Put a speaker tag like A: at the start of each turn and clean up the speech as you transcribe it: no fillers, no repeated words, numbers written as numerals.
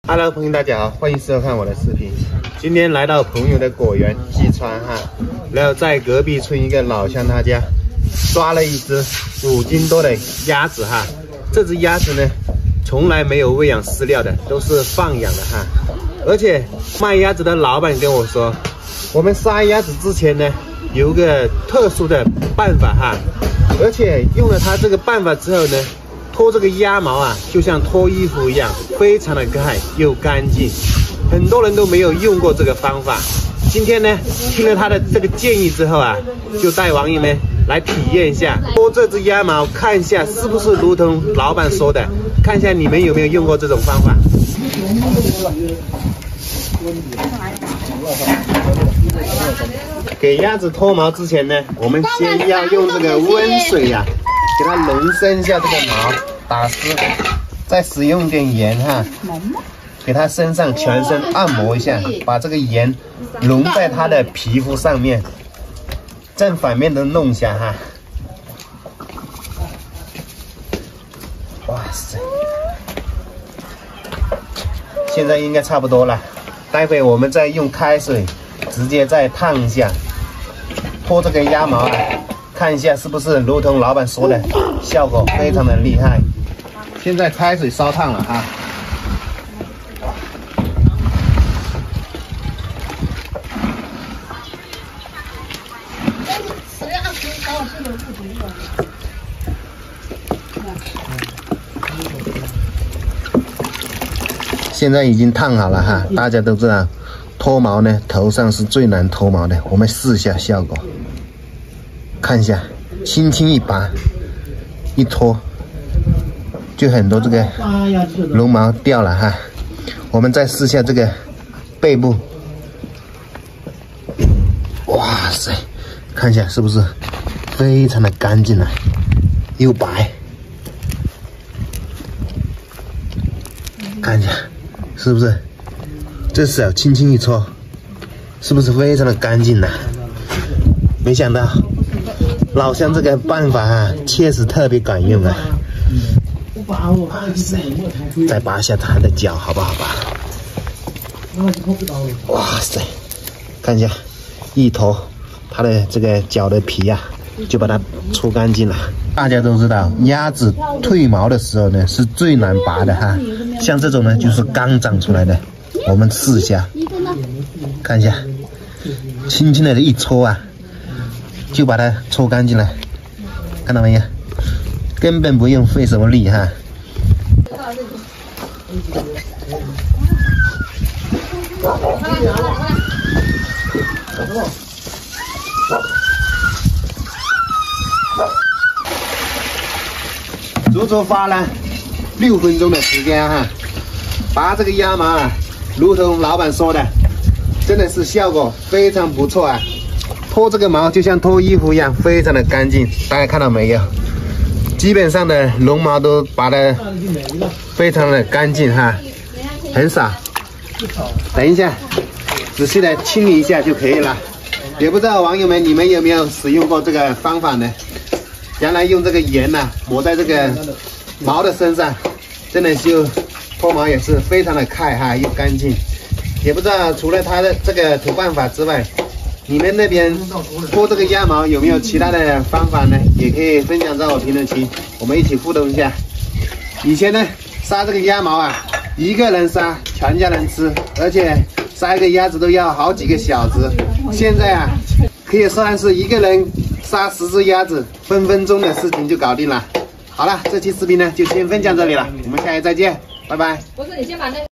A: Hello， 朋友大家好，欢迎收看我的视频。今天来到朋友的果园济川哈，然后在隔壁村一个老乡他家抓了一只5斤多的鸭子哈。这只鸭子呢，从来没有喂养饲料的，都是放养的哈。而且卖鸭子的老板跟我说，我们杀鸭子之前呢，有个特殊的办法哈，而且用了它这个办法之后呢，脱这个鸭毛啊，就像脱衣服一样，非常的快又干净。很多人都没有用过这个方法。今天呢，听了他的这个建议之后啊，就带网友们来体验一下，脱这只鸭毛，看一下是不是如同老板说的，看一下你们有没有用过这种方法。给鸭子脱毛之前呢，我们先要用这个温水呀，给它揉伸一下这个毛，打湿，再使用点盐哈，给它身上全身按摩一下，把这个盐融在它的皮肤上面，正反面都弄一下哈。哇塞，现在应该差不多了，待会我们再用开水直接再烫一下，脱这个鸭毛啊，看一下是不是如同老板说的，效果非常的厉害。现在开水烧烫了哈。现在已经烫好了哈，大家都知道脱毛呢，头上是最难脱毛的。我们试一下效果，看一下，轻轻一拔一脱，就很多这个绒毛掉了哈。我们再试一下这个背部，哇塞，看一下是不是非常的干净啊，又白，看一下是不是？这手轻轻一搓，是不是非常的干净呢？没想到老乡这个办法啊，确实特别管用啊！哇塞，再拔一下它的脚好不好吧？哇塞，看一下，一脱它的这个脚的皮啊，就把它搓干净了。大家都知道，鸭子褪毛的时候呢，是最难拔的哈。像这种呢，就是刚长出来的。我们试一下，看一下，轻轻的一搓啊，就把它搓干净了，看到没有？根本不用费什么力哈。足足花了6分钟的时间哈，拔这个鸭毛啊，如同老板说的，真的是效果非常不错啊！脱这个毛就像脱衣服一样，非常的干净。大家看到没有？基本上的绒毛都拔得非常的干净哈，很少。等一下，仔细的清理一下就可以了。也不知道网友们你们有没有使用过这个方法呢？原来用这个盐呐，抹在这个毛的身上，真的就脱毛也是非常的快哈，又干净。也不知道除了它的这个土办法之外，你们那边脱这个鸭毛有没有其他的方法呢？也可以分享在我评论区，我们一起互动一下。以前呢，杀这个鸭毛啊，一个人杀，全家人吃，而且杀一个鸭子都要好几个小时。现在啊，可以算是一个人杀10只鸭子，分分钟的事情就搞定了。好了，这期视频呢就先分享这里了，我们下期再见，拜拜。不是，你先把那个。